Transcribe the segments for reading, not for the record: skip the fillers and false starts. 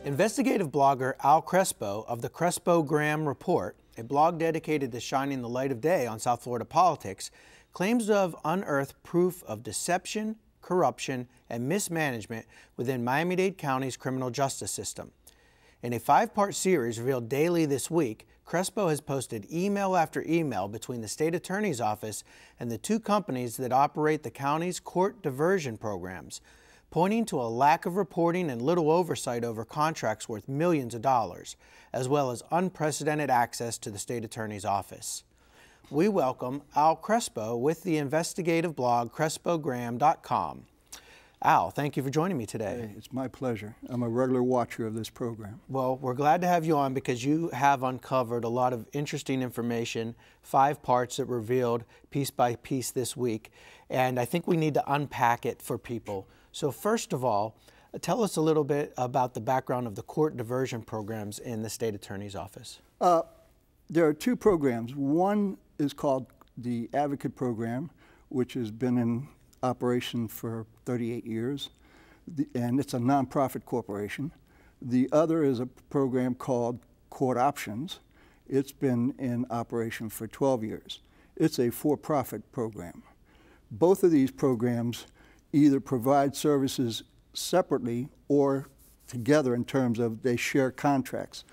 Investigative blogger Al Crespo of the Crespogram Report, a blog dedicated to shining the light of day on South Florida politics, claims to have unearthed proof of deception, corruption, and mismanagement within Miami-Dade County's criminal justice system. In a 5-part series revealed daily this week, Crespo has posted email after email between the state attorney's office and the 2 companies that operate the county's court diversion programs, pointing to a lack of reporting and little oversight over contracts worth millions of dollars, as well as unprecedented access to the state attorney's office. We welcome Al Crespo with the investigative blog Crespogram.com. Al, thank you for joining me today. Hey, it's my pleasure. I'm a regular watcher of this program. Well, we're glad to have you on because you have uncovered a lot of interesting information, 5 parts that revealed piece by piece this week, and I think we need to unpack it for people. So first of all, tell us a little bit about the background of the court diversion programs in the state attorney's office. There are 2 programs. One is called the Advocate Program, which has been in operation for 38 years, and it's a nonprofit corporation. The other is a program called Court Options. It's been in operation for 12 years. It's a for-profit program. Both of these programs either provide services separately or together in terms of they share contracts.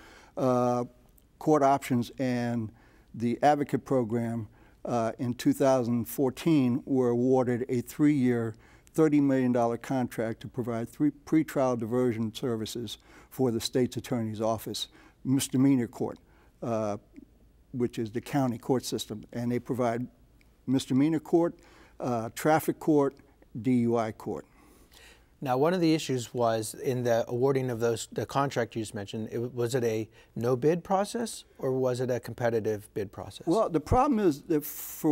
Court Options and the Advocate Program in 2014 were awarded a 3-year, $30 million contract to provide 3 pretrial diversion services for the state's attorney's office, misdemeanor court, which is the county court system. And they provide misdemeanor court, traffic court, DUI court. Now, one of the issues was in the awarding of the contract you just mentioned, was it a no-bid process or was it a competitive bid process? Well, the problem is that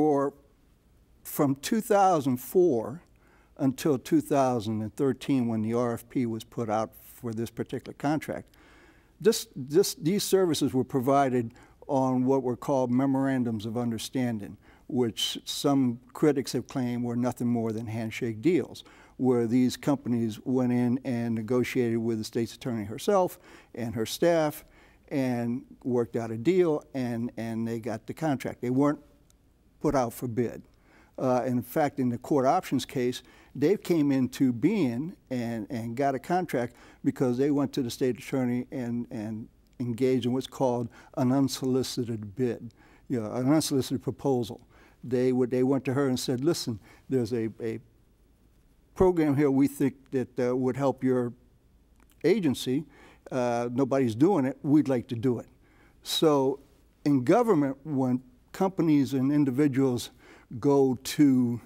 from 2004 until 2013, when the RFP was put out for this particular contract, these services were provided on what were called memorandums of understanding, which some critics have claimed were nothing more than handshake deals, where these companies went in and negotiated with the state's attorney herself and her staff and worked out a deal, and they got the contract. They weren't put out for bid. In fact, in the Court Options case, they came into being and got a contract because they went to the state attorney and engaged in what's called an unsolicited bid, an unsolicited proposal. They went to her and said, listen, there's a program here we think that would help your agency. Nobody's doing it. We'd like to do it. So in government, when companies and individuals go to,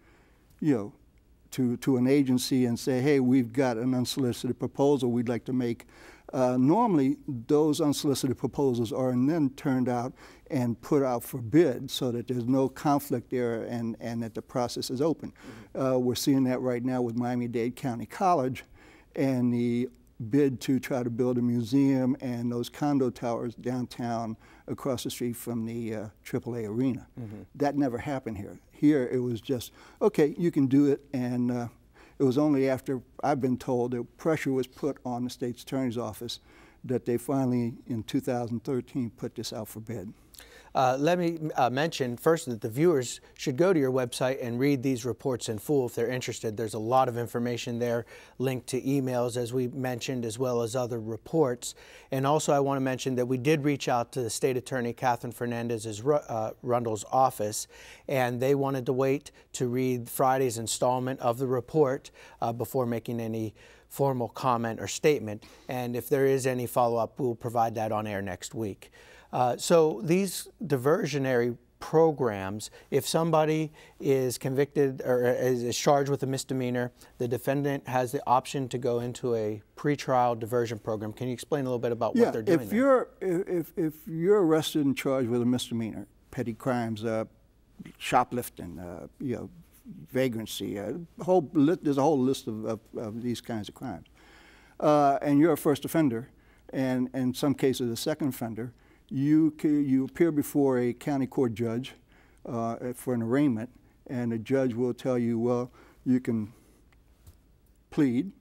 to an agency and say, hey, we've got an unsolicited proposal we'd like to make, normally those unsolicited proposals are then turned out and put out for bid so that there's no conflict there and that the process is open. We're seeing that right now with Miami-Dade County College and the bid to try to build a museum and those condo towers downtown across the street from the AAA arena. That never happened here. Here it was just, okay, you can do it, and it was only after I've been told that pressure was put on the state's attorney's office that they finally, in 2013, put this out for bid. Let me mention first that the viewers should go to your website and read these reports in full if they're interested. There's a lot of information there linked to emails, as we mentioned, as well as other reports. And also I want to mention that we did reach out to the State Attorney Catherine Fernandez's Rundle's office, and they wanted to wait to read Friday's installment of the report before making any formal comment or statement. And if there is any follow-up, we'll provide that on air next week. So these diversionary programs, if somebody is convicted or is charged with a misdemeanor, the defendant has the option to go into a pretrial diversion program. Can you explain a little bit about what they're doing? If you're arrested and charged with a misdemeanor, petty crimes, shoplifting, vagrancy, there's a whole list of these kinds of crimes, and you're a first offender, and in some cases a second offender, you appear before a county court judge for an arraignment, and the judge will tell you, well, you can plead,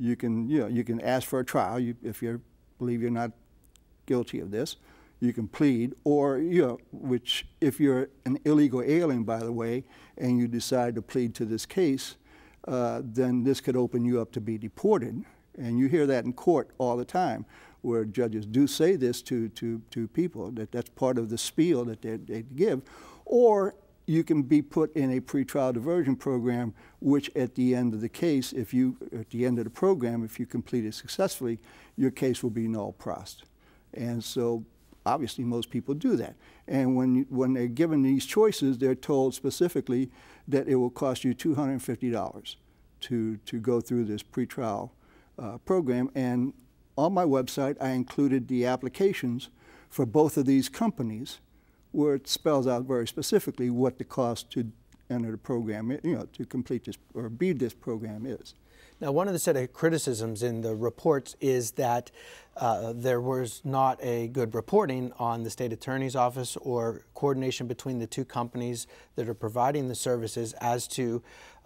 You can, you can ask for a trial if you believe you're not guilty of this. You can plead, or, which if you're an illegal alien, by the way, and you decide to plead to this case, then this could open you up to be deported. And you hear that in court all the time, where judges do say this to people, that's part of the spiel that they give. Or you can be put in a pretrial diversion program, which at the end of the case, at the end of the program, if you complete it successfully, your case will be null prost. And so obviously most people do that. And when they're given these choices, they're told specifically that it will cost you $250 to go through this pretrial program. And on my website, I included the applications for both of these companies, where it spells out very specifically what the cost to enter the program, to complete this or be this program is. Now, one of the set of criticisms in the reports is that there was not a good reporting on the state attorney's office or coordination between the two companies that are providing the services as to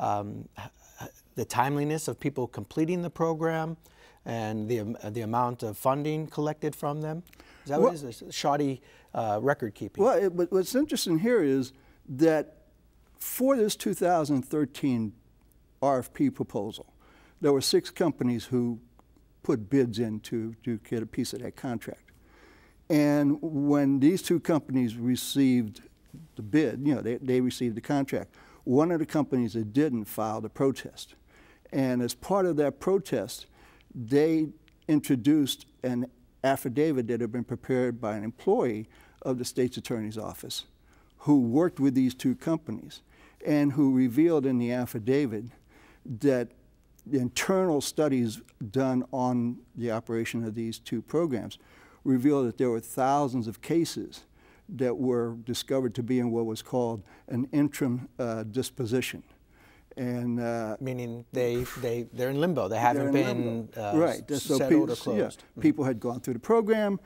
the timeliness of people completing the program and the amount of funding collected from them. Is that what it is? Shoddy record keeping? Well, what's interesting here is that for this 2013 RFP proposal, there were 6 companies who put bids in to get a piece of that contract. And when these 2 companies received the bid, they received the contract, one of the companies that didn't filed a protest. And as part of that protest, they introduced an affidavit that had been prepared by an employee of the state's attorney's office who worked with these 2 companies and who revealed in the affidavit that the internal studies done on the operation of these 2 programs revealed that there were thousands of cases that were discovered to be in what was called an interim disposition. And meaning they're in limbo. They haven't been right. settled or closed. Yeah, people had gone through the program.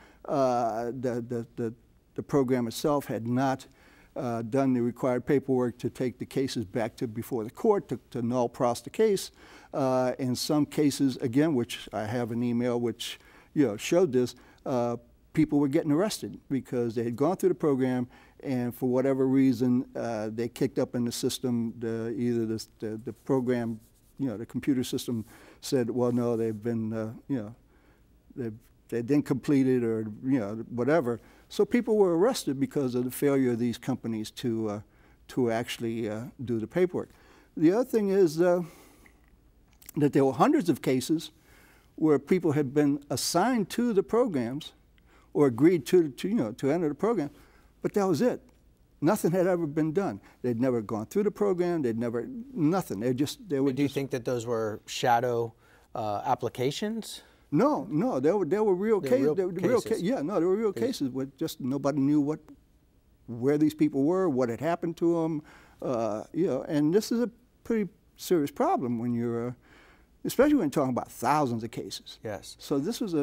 The program itself had not done the required paperwork to take the cases back to before the court to null pros the case. In some cases, again, which I have an email which showed this, people were getting arrested because they had gone through the program, and for whatever reason, they kicked up in the system. Either the program, the computer system said, well, no, they've been, they didn't complete it, or whatever. So people were arrested because of the failure of these companies to actually do the paperwork. The other thing is that there were hundreds of cases where people had been assigned to the programs or agreed to enter the program, but that was it. Nothing had ever been done. They'd never gone through the program. They'd never, nothing. Do you think that those were shadow applications? No, there were real cases. There were real cases where just nobody knew where these people were, what had happened to them, and this is a pretty serious problem when you're, especially when you're talking about thousands of cases. Yes. So this was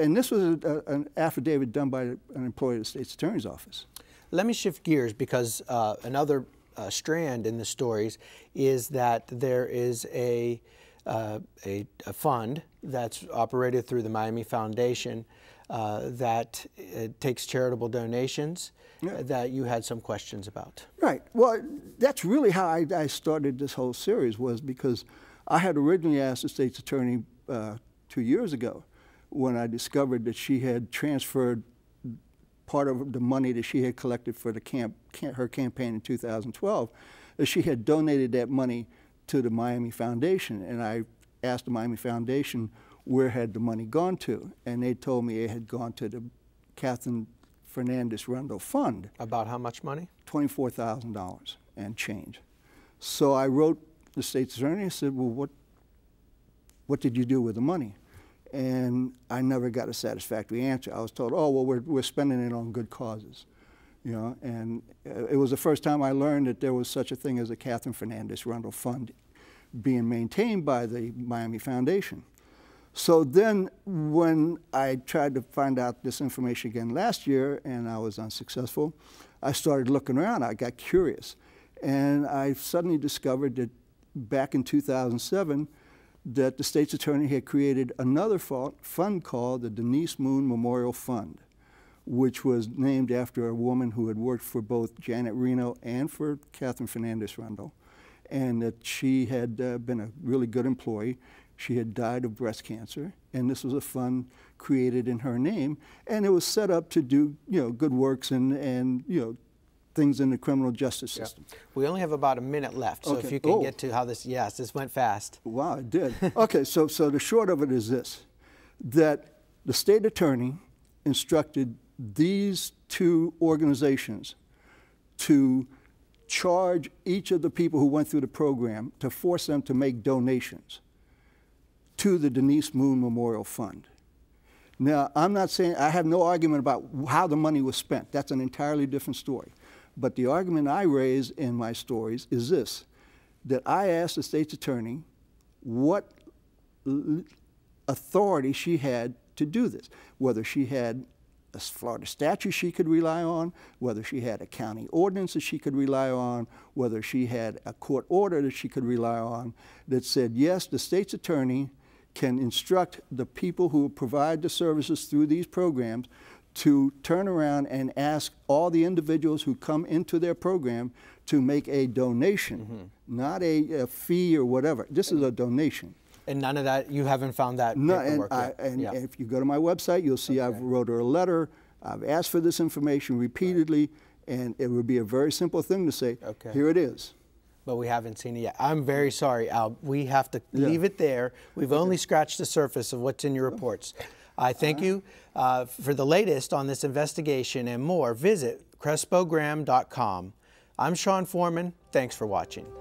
an affidavit done by an employee of the state's attorney's office. Let me shift gears, because another strand in the stories is that there is a fund that's operated through the Miami Foundation that takes charitable donations that you had some questions about. Right. Well, that's really how I started this whole series, was because I had originally asked the state's attorney 2 years ago, when I discovered that she had transferred part of the money that she had collected for her campaign in 2012, that she had donated that money to the Miami Foundation. And I asked the Miami Foundation where had the money gone to, and they told me it had gone to the Catherine Fernandez Rundle Fund. About how much money? $24,000 and change. So I wrote the state's attorney and said, well, what did you do with the money? And I never got a satisfactory answer. I was told, oh, well, we're spending it on good causes. And it was the first time I learned that there was such a thing as a Catherine Fernandez Rundle Fund being maintained by the Miami Foundation. So then when I tried to find out this information again last year and I was unsuccessful, I started looking around. I got curious. And I suddenly discovered that back in 2007, that the state's attorney had created another fund called the Denise Moon Memorial Fund, which was named after a woman who had worked for both Janet Reno and for Catherine Fernandez-Rundle, and that she had been a really good employee. She had died of breast cancer, and this was a fund created in her name, and it was set up to do, good works and things in the criminal justice system. Yep. We only have about a minute left, so if you can get to how this, yes, this went fast. Wow, it did. Okay, so the short of it is this, that the state attorney instructed these two organizations to charge each of the people who went through the program, to force them to make donations to the Denise Moon Memorial Fund. Now, I'm not saying, I have no argument about how the money was spent. That's an entirely different story. But the argument I raise in my stories is this, that I asked the state's attorney what authority she had to do this, whether she had a Florida statute she could rely on, whether she had a county ordinance that she could rely on, whether she had a court order that she could rely on that said, yes, the state's attorney can instruct the people who provide the services through these programs to turn around and ask all the individuals who come into their program to make a donation, not a fee or whatever. This is a donation. And none of that, you haven't found that paperwork yet? And if you go to my website, you'll see I've wrote her a letter. I've asked for this information repeatedly, and it would be a very simple thing to say, here it is. But we haven't seen it yet. I'm very sorry, Al. We have to leave it there. We've only scratched the surface of what's in your reports. I thank you for the latest on this investigation and more. Visit Crespogram.com. I'm Sean Foreman. Thanks for watching.